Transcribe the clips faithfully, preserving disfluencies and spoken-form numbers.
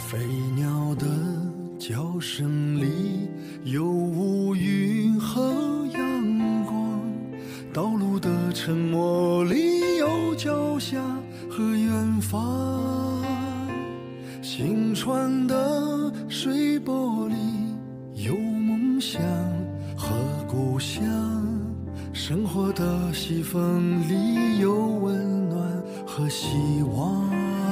飞鸟的叫声里有乌云和阳光，道路的沉默里有脚下和远方，行船的水波里有梦想和故乡，生活的细缝里有温暖和希望。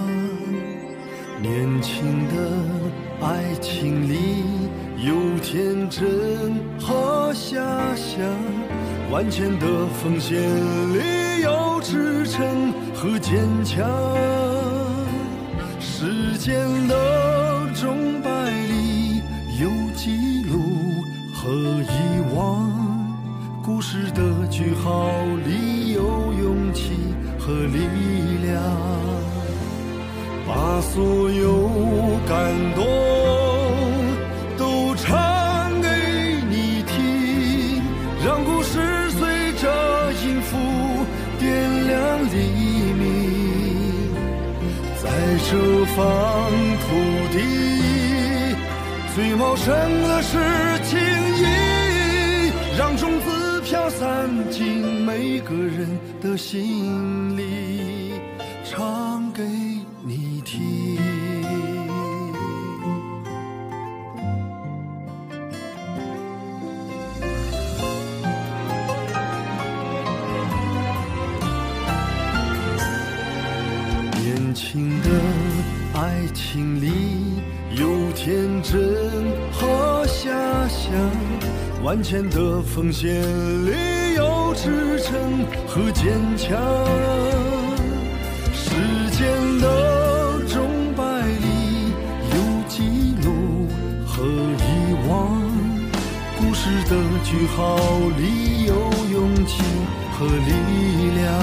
年轻的爱情里有天真和遐想，万千的风险里有支撑和坚强，时间的钟摆里有记录和遗忘，故事的句号里有勇气和力量，把所有感动都唱给你听，让故事随着音符点亮黎明，在这方土地最茂盛的是情谊，让种子飘散进每个人的心里，唱给你听。年轻的爱情里有天真和遐想，万千的风险里有支撑和坚强，时间的钟摆里有记录和遗忘，故事的句号里有勇气和力量，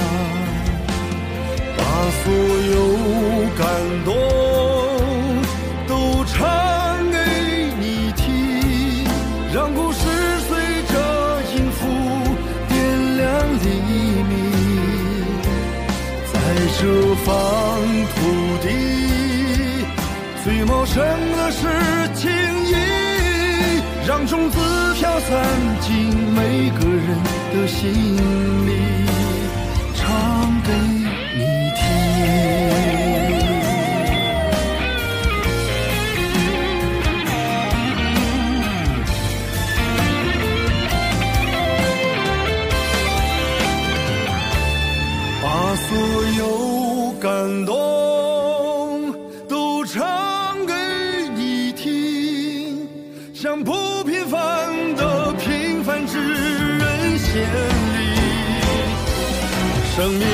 把所有感动都唱给你听，让故事随着音符点亮黎明，在这方土地最茂盛的是情谊，让种子飘散进每个人的心里，唱给你听。把所有感动都唱给你听，向不平凡的平凡之人献礼，生命